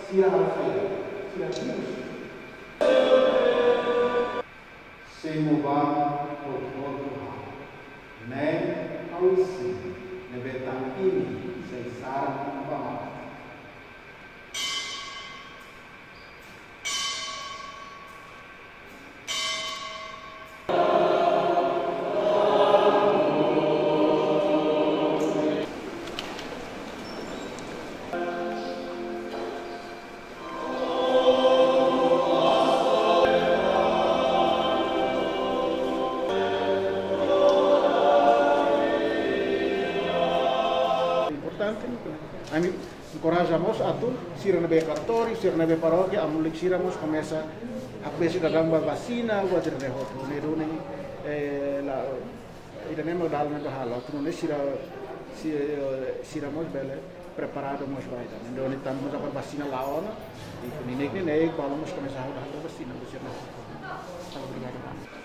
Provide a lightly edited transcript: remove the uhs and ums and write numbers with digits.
Semoga Tuhan, nem ao ensino, nebetang ini sesar banget. Kami encorajamos a tu sira na cartório, sira na paróquia, a mulher siramos começa a pedir da gamba vacina, o outro de outro, né? Doni lá, ainda nem me dá nada halo, tu não siramos bele preparado mas vai, né? Doni estamos a vacina lá ona, e nem falamos começar a dar vacina, você não. Obrigado.